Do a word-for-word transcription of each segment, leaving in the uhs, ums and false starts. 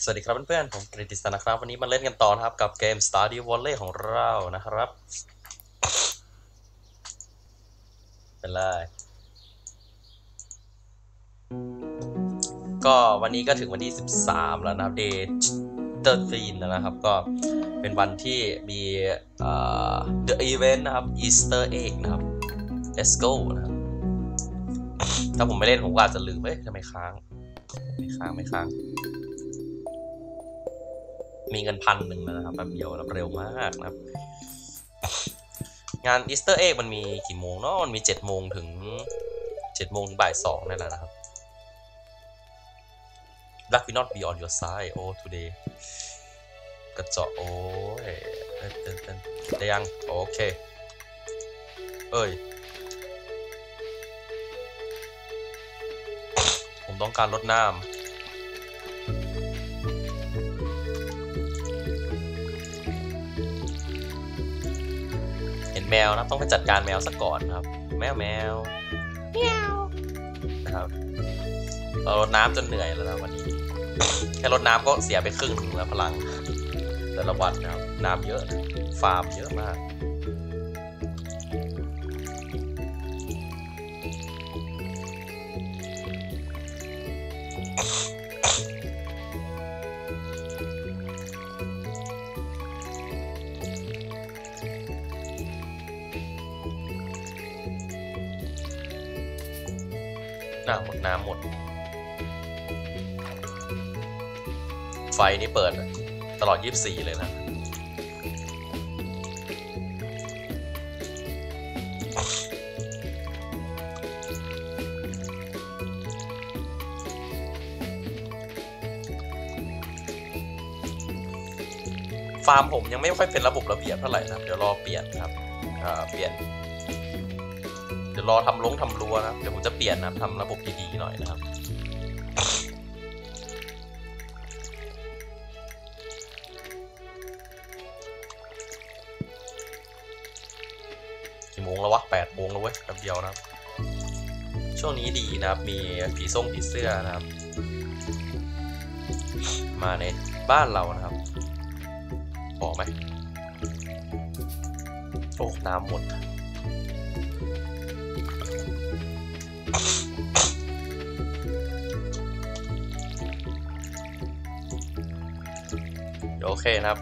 สวัสดีครับเพื่อนๆผมกฤติสนะครับวันนี้มาเล่นกันต่อนะครับกับเกม Stardew Valley ของเรานะครับเป็นเลยก็วันนี้ก็ถึงวันที่สิบสามแล้วนะครับ Day สิบสามแล้วนะครับก็เป็นวันที่มีเอ่อ The Event นะครับ Easter Egg นะครับ Let's go นะครับถ้าผมไม่เล่นผมก็อาจจะลืมเอ้ยทำไมค้างไม่ค้างไม่ค้างมีเงินพันหนึ่งแล้วนะครับแป๊บเดียวเร็วมากนะครับงานอีสเตอร์เอ็กมันมีกี่โมงเนาะมันมีเจ็ดโมงถึงเจ็ดโมงถึงบ่ายสองนั่นแหละนะครับ Luck will not be on your side oh today กระเจาะโอ้ยเต้นเต้นเต้นได้ยังโอเคเอ้ยผมต้องการรดน้ำแมวนะต้องไปจัดการแมวซะก่อนครับแมวแมวแมวนะครับเรารดน้ำจนเหนื่อยแล้วนะวันนี้แค่รดน้ำก็เสียไปครึ่งนึงแล้วพลังแต่ละวันนะครับน้ำเยอะนะฟาร์มเยอะมากน้ำหมดน้ำหมดไฟนี่เปิดตลอดยี่สิบสี่เลยนะฟาร์มผมยังไม่ค่อยเป็นระบบระเบียบเท่าไหร่นะเดี๋ยวรอเปลี่ยนครับเปลี่ยนเดี๋ยวรอทำลงทำรั้วนะเดี๋ยวผมจะเปลี่ยนนะทำระบบดีๆหน่อยนะครับกี่โมงแล้ววะแปดโมงแล้วเว้ยแป๊บเดียวนะช่วงนี้ดีนะครับมีผีส่งผีเสื้อนะครับมาในบ้านเรานะครับพอไหมโอ้น้ำหมดโอเคนะครับ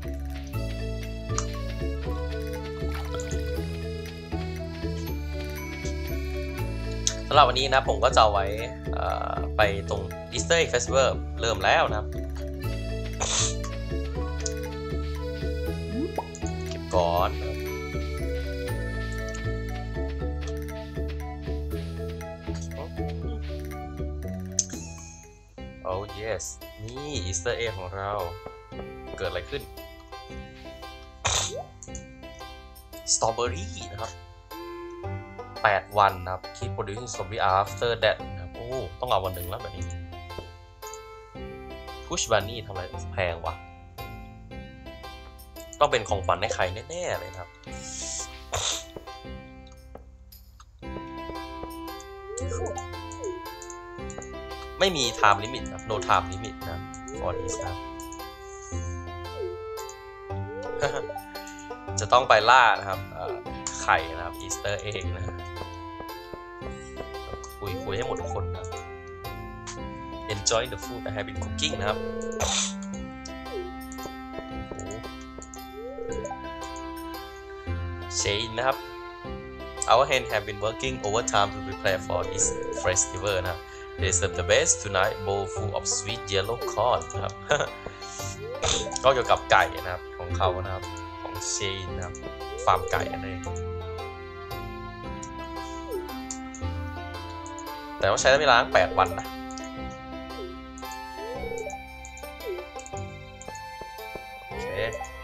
สำหรับวันนี้นะผมก็จะเอาไว้ไปตรง Easter Egg Festival เริ่มแล้วนะครับเก็บก่อนโอ้ yes นี่ Easter Egg ของเราเกิดอะไรขึ้นสตรอเบอรี่นะครับแปดวันนะครับ keep producing strawberry after that นะครับโอ้ต้องเอาวันหนึ่งแล้วแบบนี้ push bunny ทำอะไรแพงวะต้องเป็นของฝันให้ใครแน่ๆเลยครับไม่มี time limit ครับ no time limit นะ for this ครับ จะต้องไปล่านะครับไข่นะครับ Easter egg นะคุยคุยให้หมดทุกคนนะ enjoy the food I have been cooking นะครับเชนนะครับ our hand have been working overtime to prepare for this festival นะครับ they serve the best tonight bowl full of sweet yellow corn นะครับ ก็เกี่ยวกับไก่นะครับของเขานะครับของเชนนะครับฟาร์มไก่อะไรแต่ว่าใช้เวลาแปดวันนะโอเค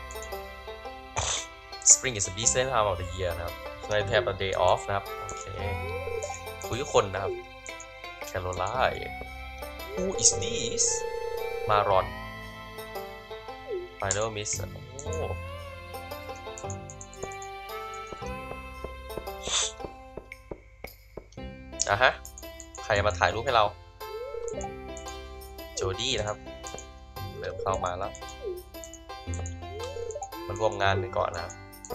Spring is the busiest time of the year นะครับ so I have a day off นะครับโอเคคุยกับคนนะครับ Caroline Who is this มารอน Final Miss โอ้อ่ะฮะใครมาถ่ายรูปให้เราโจดี้นะครับเริ่มเข้ามาแล้วมันร่วมงานไปก่อนนะครับ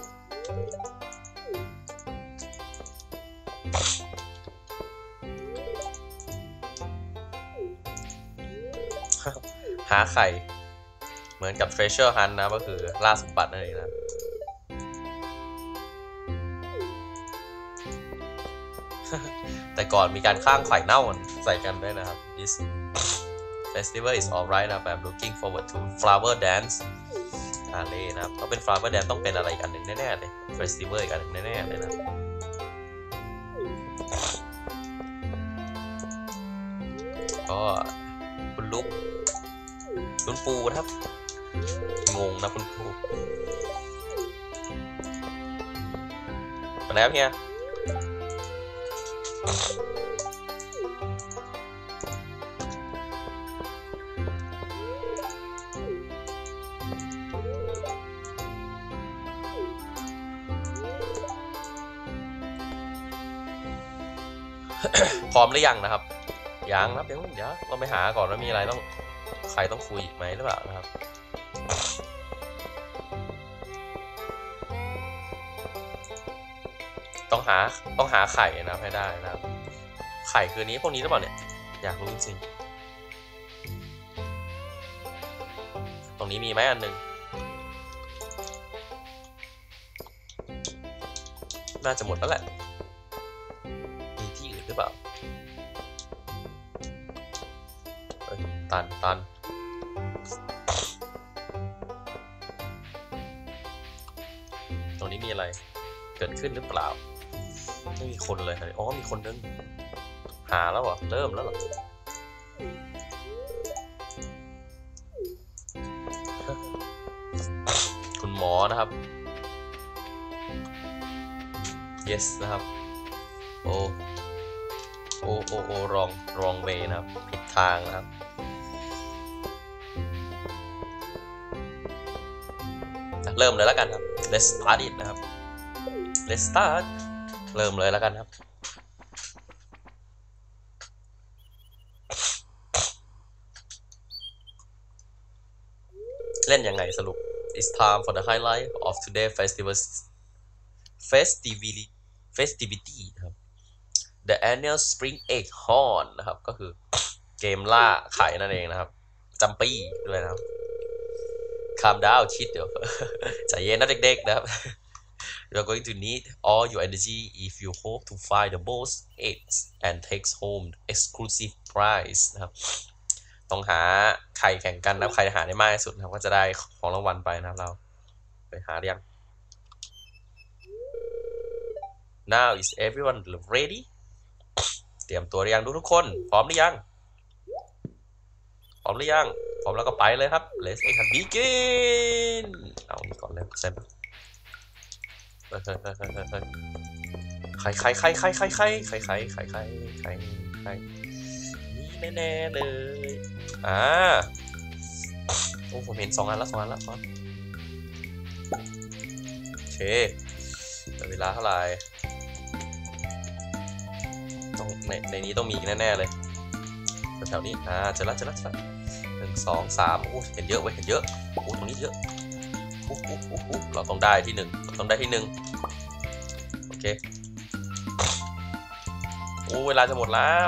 หาไข่เหมือนกับ Treasure Hunt นะก็คือล่าสมบัตินั่นเองนะแต่ก่อนมีการข้างไข่เน่าใส่กันด้วยนะครับ This festival is alright นะ I'm looking forward to flower dance ฮาเล่นะครับต้องเป็น flower dance ต้องเป็นอะไรกันหนึ่งแน่ๆเลย festival อีกอันหนึ่งแน่ๆเลยนะก็คุณลุกคุณปูนะครับงงนะคุณปูมาแล้วเฮียพร้อมหรือยังนะครับยังนะครับเดี๋ยวเดี๋ยวเราไปหาก่อนว่ามีอะไรต้องใครต้องคุยอีกไหมหรือเปล่านะครับต้องหาต้องหาไข่นะให้ได้นะครับไข่คือนี้พวกนี้หรือเปล่าเนี่ยอยากรู้จริงๆตรงนี้มีไหมอันหนึ่งน่าจะหมดแล้วแหละมีที่อื่นหรือเปล่าตันตันตรงนี้มีอะไรเกิดขึ้นหรือเปล่าไม่มีคนเลยอ๋อมีคนนึงหาแล้วเหรอเริ่มแล้วเหรอคุณหมอนะครับ yes นะครับโอ้โอ้โอ้โอ้รองรองเวนะครับผิดทางนะครับเริ่มเลยแล้วกันครับ let's start it นะครับ let's start เริ่มเลยแล้วกันครับเล่นยังไงสรุป it's time for the highlight of today festival festivity festivity นะครับ the annual spring egg hunt นะครับก็คือเกมล่าไข่นั่นเองนะครับจัมปี้ด้วยนะครับcalm down ชิดเดี๋ยวใจเย็นนะเด็กๆนะครับ you're going to need all your energy if you hope to find the most eggs and take home exclusive prize นะครับต้องหาไข่แข่งกันนะใครหาได้มากที่สุดนะครับก็จะได้ของรางวัลไปนะครับเราไปหาเรียง now is everyone ready เตรียมตัวหรือยังทุกคนพร้อมหรือยังพร้อมหรือยังพร้อมแล้วก็ไปเลยครับ let's begin เอานี่ก่อนเลยใช่ไหมใครใครใครใครใครใครใครใครใครใครใครใครนี่แน่ๆเลยอ่าโอ้ผมเห็นสองอันแล้วสองอันแล้วก่อนโอเคแต่เวลาเท่าไหร่ต้องในในนี้ต้องมีแน่ๆเลยแถวนี้อ่าเจอแล้วเจอแล้วเจอแล้วหนึ่งสองสามโอ้เห็นเยอะเว้ยเห็นเยอะโอ้ตรงนี้เยอะโอ้โอ้โอ้โอ้เราต้องได้ที่หนึ่งต้องได้ที่หนึ่งโอเคโอ้เวลาจะหมดแล้ว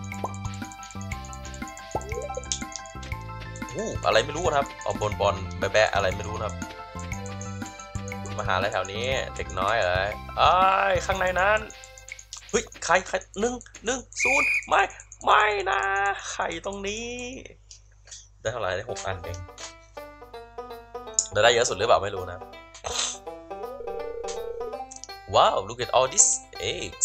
อู้อะไรไม่รู้นะครับเอาบอลบอลแบะอะไรไม่รู้นะครับมาหาอะไรแถวนี้เด็กน้อยเอ้ยไอ้ข้างในนั้นเฮ้ยใครใครหนึ่งหนึ่งศูนย์ไม่ไม่นะไข่ตรงนี้ได้เท่าไหร่ได้หกอันเองได้เยอะสุดหรือเปล่าไม่รู้นะว้าว look at all these eggs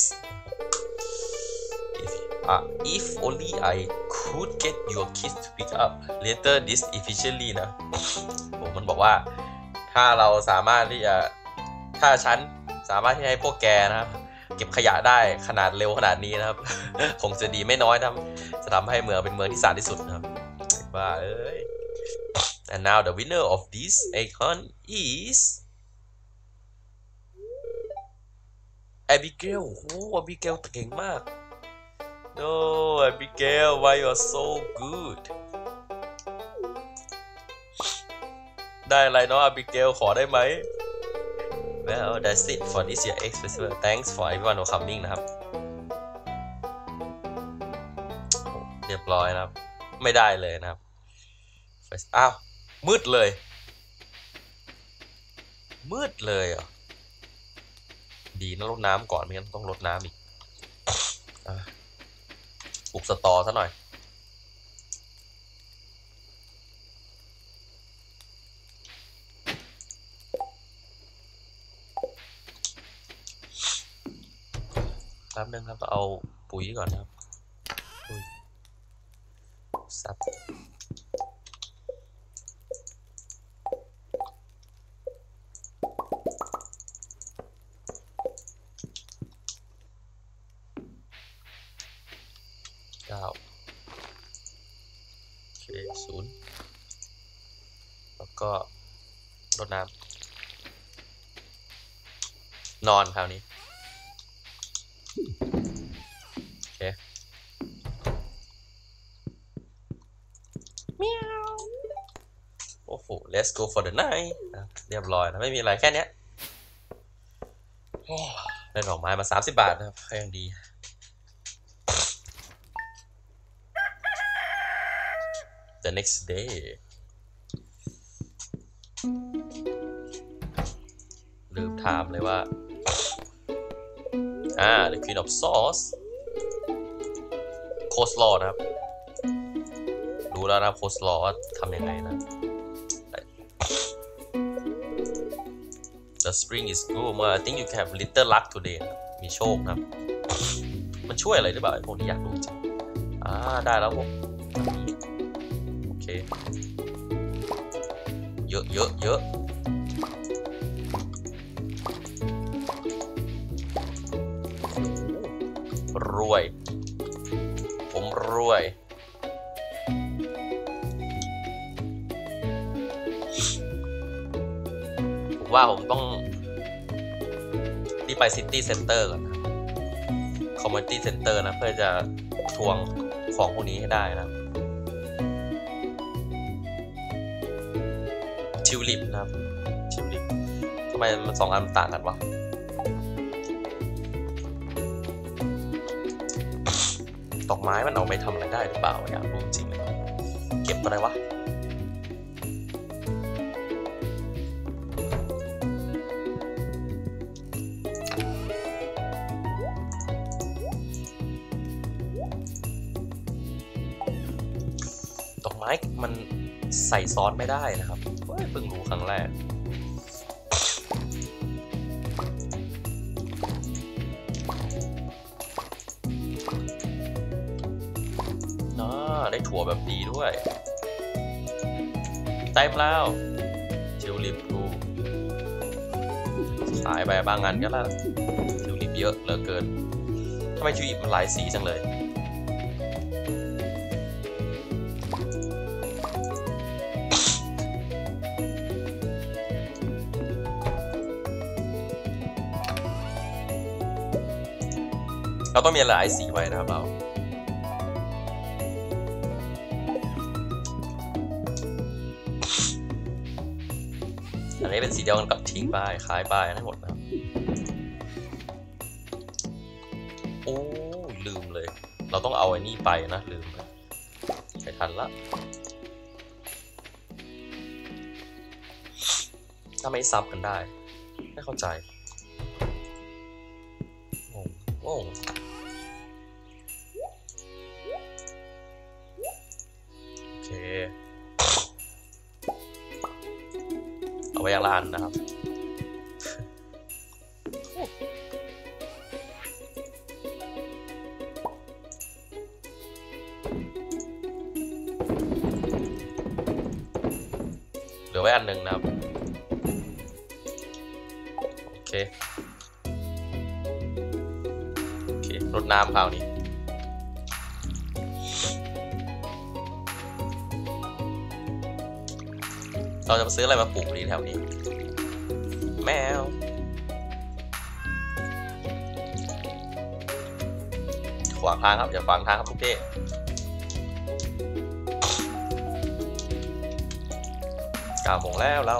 if, uh, if only I could get your kids to pick up later this efficiently นะผมมันบอกว่าถ้าเราสามารถที่จะถ้าฉันสามารถที่ให้พวกแกนะครับเก็บขยะได้ขนาดเร็วขนาดนี้นะครับคงจะดีไม่น้อยนะจะทำให้เมืองเป็นเมืองที่สะอาดที่สุดนะครับว่าเอ้ย and now the winner of this egg hunt is Abigail โอ้ Abigail เก่งมาก no Abigail why you are so good ได้อะไรเนาะอาบิเกลขอได้ไหม Well that's it for this year X Festival thanks for everyone for coming นะครับเรียบร้อยนะครับไม่ได้เลยนะครับอ้าวมืดเลยมืดเลยอ่ะดีนะรดน้ำก่อนไม่งั้นต้องรดน้ำอีกปลูกสตอซะหน่อยแป๊บนึงครับต้องเอาปุ๋ยก่อนนะครับซับเก้าโอเคศูนย์แล้วก็รดน้ำนอนคราวนี้โอเคเมียวโอ้โห let's go for the night เรียบร้อยนะไม่มีอะไรแค่นี้ได้ดอกไม้มาสามสิบบาทนะครับยังดีthe next day ลืมถามเลยว่าอ่า the queen of sauce coleslaw นะครับรู้แล้วนะ coleslaw ว่าทำยังไงนะ the spring is good I think you can have little luck today มีโชคนะครับมันช่วยอะไรหรือเปล่าไอ้พวกนี้อยากรู้จริงอ่าได้แล้วผมโอเคเยอะเยอะเยอะรวยผมรวยผมว่าผมต้องรีบไปซิตี้เซ็นเตอร์ก่อนนะคอมมูนิตี้เซ็นเตอร์นะเพื่อจะทวงของพวกนี้ให้ได้นะทิวลิปนะครับทิวลิปทำไมมันสองอันต่างกันวะดอกไม้มันเอาไปทำอะไรได้หรือเปล่าอยากรู้จริงเก็บอะไรวะดอกไม้มันใส่ซอสไม่ได้นะครับเพิ่งรู้ครั้งแรกได้ถั่วแบบดีด้วยเต็มแล้วทิวลิปกูขายไปบางงานก็แล้วทิวลิปเยอะเหลือเกินทำไมทิวลิปมันหลายสีจังเลยเราต้องมีหลายสีไว้นะครับเราอันนี้เป็นสีเดียวกันกับทิ้งไปขายไปทั้งหมดนะครับโอ้ลืมเลยเราต้องเอาไอ้นี่ไปนะลืมไปทันละถ้าไม่ซับกันได้ไม่เข้าใจงงงงโอเคเอาไว้อย่างละอันนะครับเหลือไว้อันหนึ่งนะครับโอเคโอเครดน้ำคราวนี้เราจะมาซื้ออะไรมาปลูกดีแถวนี้แมวขวางทางครับอย่าขวางทางครับทุกที่เก้าโมงแล้วเรา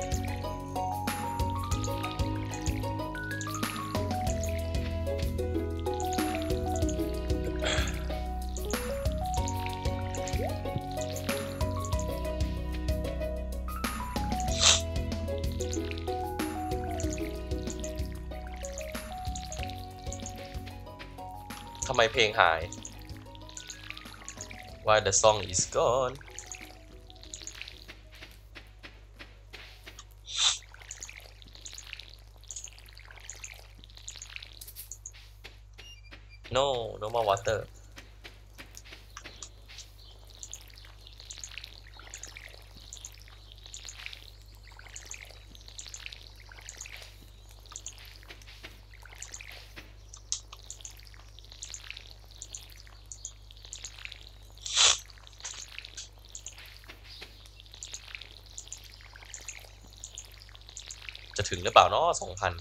ทำไมเพลงหาย Why the song is gone No no more water จะถึงหรือเปล่าเนาะสองพัน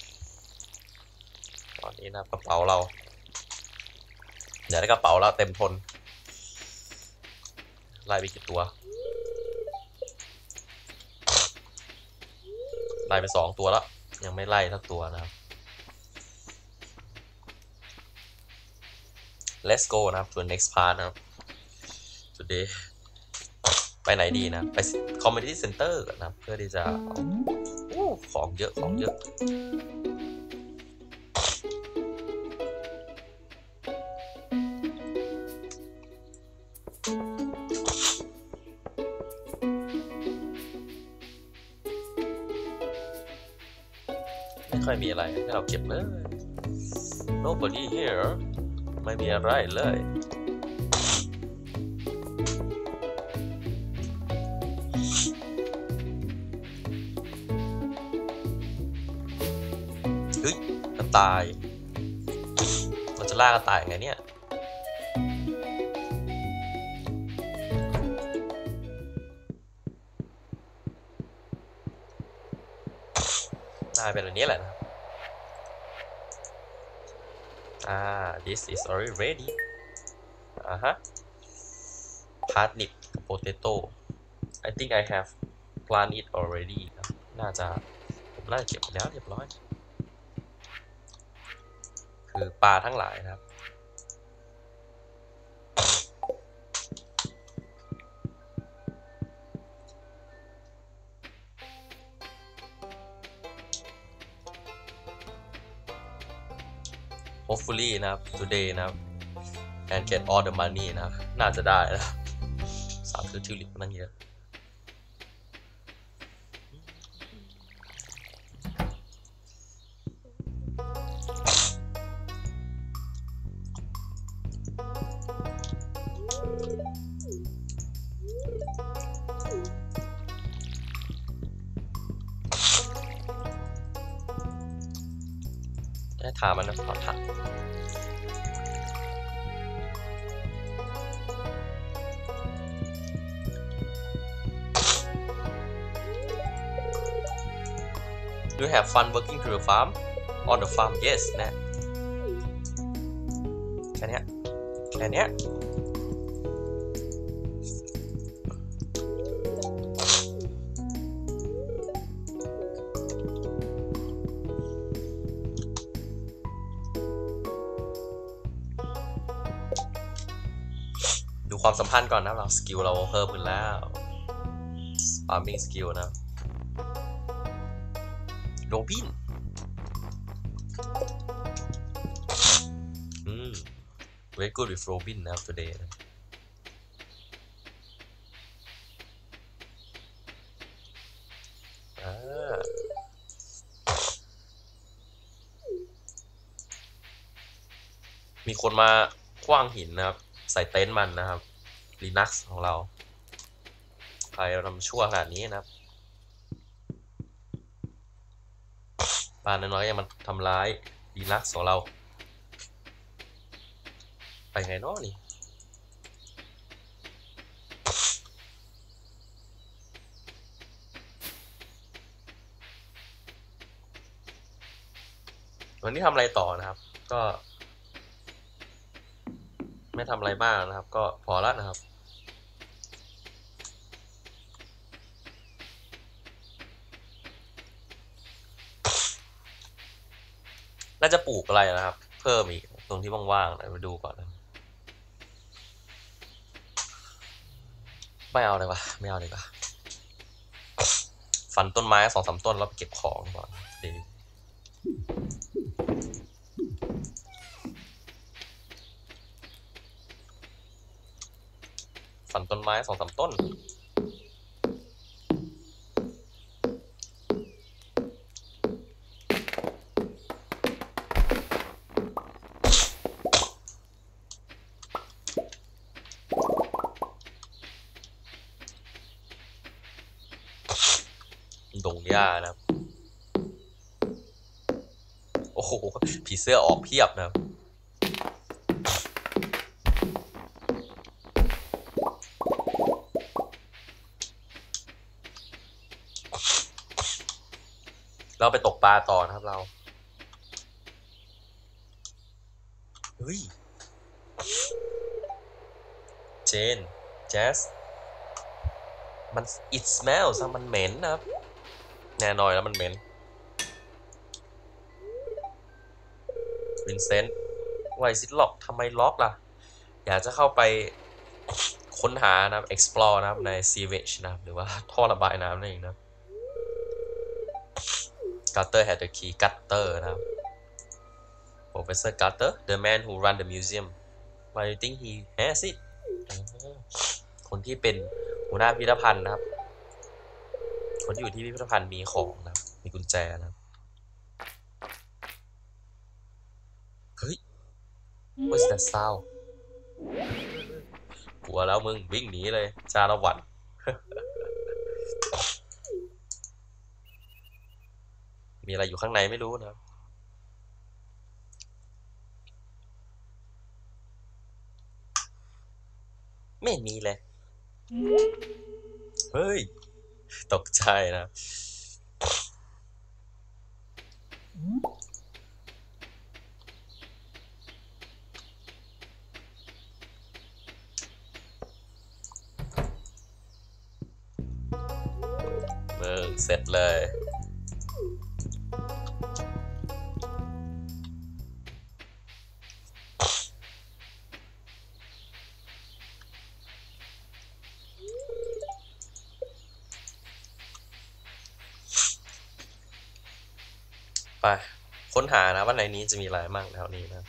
ตอนนี้นะกระเป๋าเราเดี๋ยวได้กระเป๋าเราเต็มทนไล่ไปกี่ตัวไล่ไปสองตัวแล้วยังไม่ไล่สักตัวนะครับ Let's go นะครับ to the next part นะครับ today ไปไหนดีนะไป community center ก่อนนะเพื่อที่จะของเยอะของเยอะไม่ค่อยมีอะไรให้เราเก็บเลย nobody here ไม่มีอะไรเลยเฮ้ยกระต่ายเราจะล่ากระต่ายไงเนี่ยน่าเป็นอันนี้แหละนะอ่า this is already ready อ่าฮะ parsnip potato I think I have planted it already น่าจะผมน่าจะเก็บแล้วเรียบร้อยคือปลาทั้งหลายนะครับ hopefully นะครับ today นะครับ and get all the money นะครับน่าจะได้นะสามคือทิวลิปนั่งเยอะได้ถามมันนะขอถาม Do you have fun working to the farm on the farm yes นะแค่นี้แค่นี้ดูความสัมพันธ์ก่อนนะเราสกิลเราเพิ่มขึ้นแล้ว farming skill นะโรบินอืม very good with Robin นะครับ today นะอ่ามีคนมาขว้างหินนะครับใส่เต็นท์มันนะครับ Linux ของเราใครเราทำชั่วขนาดนี้นะครับบ้านน้อยๆยังมันทำร้าย Linux ของเราไปไงเนาะนี่วันนี้ทำอะไรต่อนะครับก็ไม่ทำอะไรมากนะครับก็พอแล้วนะครับน่าจะปลูกอะไรนะครับเพิ่มอีกตรงที่ว่างๆนะมาดูก่อนนะไม่เอาเลยวะไม่เอาเลยว่ะฟันต้นไม้สองสามต้นแล้วไปเก็บของก่อนดีฟันต้นไม้สองสามต้นดงหญ้านะครับโอ้โหผีเสื้อออกเพียบนะครับเราไปตกปลาต่อนะครับเราเฮ้ยเจนแจสมัน it smells มันเหม็นนะครับแน่นอนแล้วมันเหม็นวินเซนต์ไวซิตล็อกทำไมล็อกล่ะอยากจะเข้าไปค้นหานะครับ explore นะครับใน sewage นะครับหรือว่าท่อระบายน้ำนั่นเองนะ Carter had the key Carter นะครับ Professor Carter the man who run the museum why do you think he has it คนที่เป็นหัวหน้าพิพิธภัณฑ์นะครับคนที่อยู่ที่พิพิธภัณฑ์มีของนะมีกุญแจนะเฮ้ย what's that sound กลัวแล้วมึงวิ่งหนีเลยจาละวัน มีอะไรอยู่ข้างในไม่รู้นะครับไม่มีเลยเฮ้ยตกใจนะมึงเสร็จเลยไปค้นหานะว่าในนี้จะมีอะไรมั่งแถวนี้นะ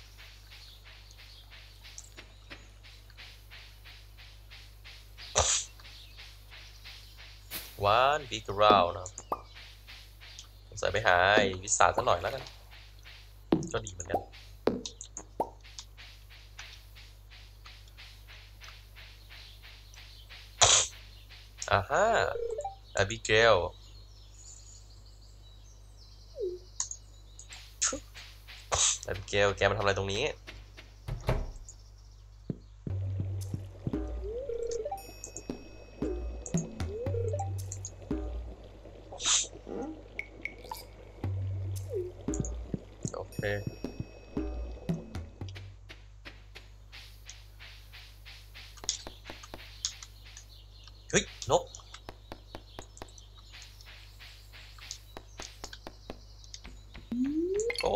one big round นะใส่ไปหาวิสาสักหน่อยแล้วกันก็ดีเหมือนกันอ่าฮะอาบิเกลอาบิเกลแกมาทำอะไรตรงนี้โอเคเฮ้ยนกโอ้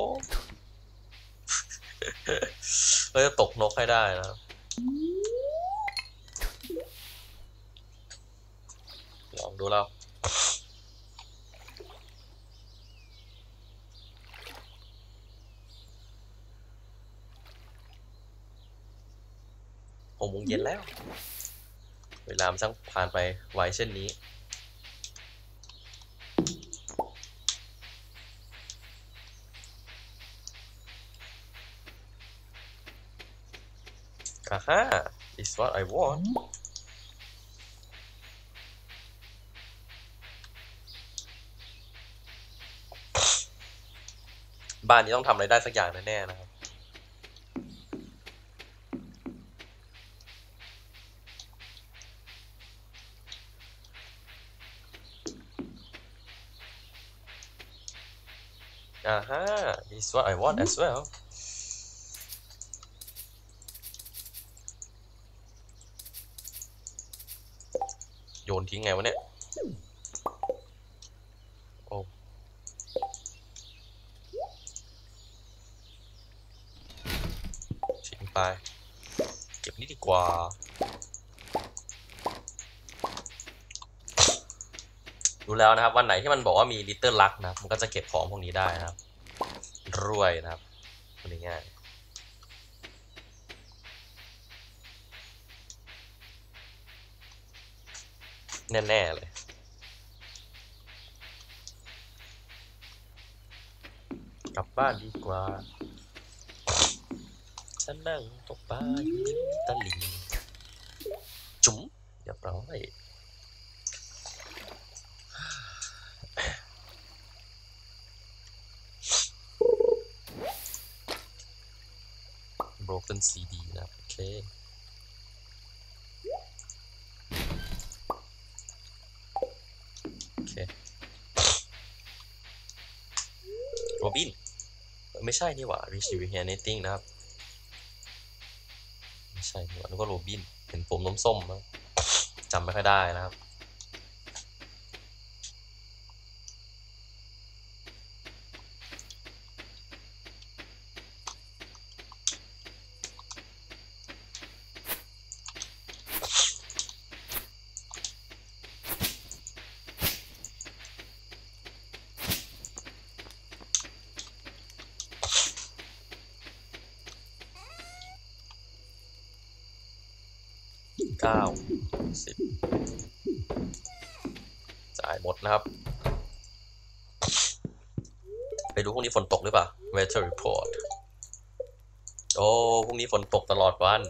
เราจะตกนกให้ได้นะลองดูเราหกโมงเย็นแล้วเวลามันช่างผ่านไปไวเช่นนี้อ่าฮะ is what I want บ้านนี้ต้องทำอะไรได้สักอย่างแน่ๆนะครับอ่าฮะ is what I want as well โยนทิ้งไงวะเนี่ยโอ้ไปเก็บนี่ดีกว่าดูแล้วนะครับวันไหนที่มันบอกว่ามีลิตเติ้ลลักนะครับมันก็จะเก็บของพวกนี้ได้นะครับรวยนะครับง่ายๆแน่ๆเลยกลับบ้านดีกว่าฉันนั่งตกปลาอยู่ริมตลิ่งจุ๋มเรียบร้อย broken ซี ดี นะครับโอเคโอเคโรบินไม่ใช่นี่หว่า receive anything นะครับไม่ใช่นี่หว่านึกว่าโรบินเห็นผมน้ำส้มนะจำไม่ค่อยได้นะครับเก้าสิบจ่ายหมดนะครับไปดูพรุ่งนี้ฝนตกหรือเปล่า weather report โอ้พรุ่งนี้ฝนตกตลอดวัน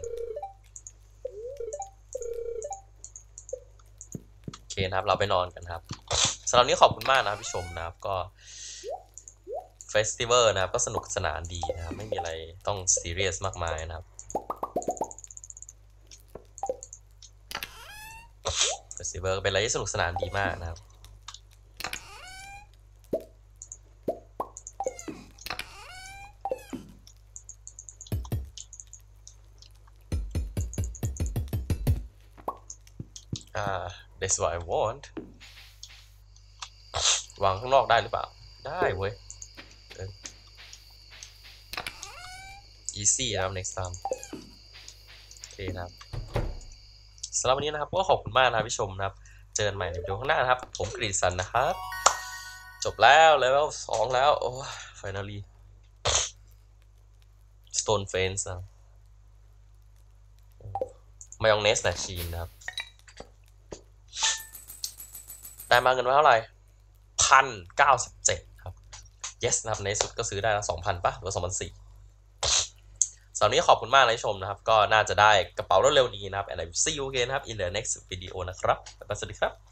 โอเคนะครับเราไปนอนกันครับสำหรับนี้ขอบคุณมากนะครับพี่ชมนะครับก็เฟสติวัลนะครับก็สนุกสนานดีนะครับไม่มีอะไรต้องซีเรียสมากมายนะครับเฟสติวัลเป็นอะไรที่สนุกสนานดีมากนะครับอ่า that's what I want วางข้างนอกได้หรือเปล่าได้เว้ย easy นะครับ next time โอเคนะครับสำหรับวันนี้นะครับก็ขอบคุณมากนะครับพี่ชมนะครับเจอกันใหม่ในวิดีโอข้างหน้านะครับผมกฤษณันนะครับจบแล้วเลเวลสองแล้วโอ้ finally stone fence นะมายองเนสนะชีนนะครับได้มาเงินมาเท่าไหร่พันเก้าสิบเจ็ดครับ yes นะครับในสุดก็ซื้อได้นะสองพันป่ะหรือสองพันสี่สำหรับนี้ขอบคุณมากที่ชมนะครับก็น่าจะได้กระเป๋าเร็วๆนี้นะครับ and I will see you again นะครับ in the next video นะครับสวัสดีครับ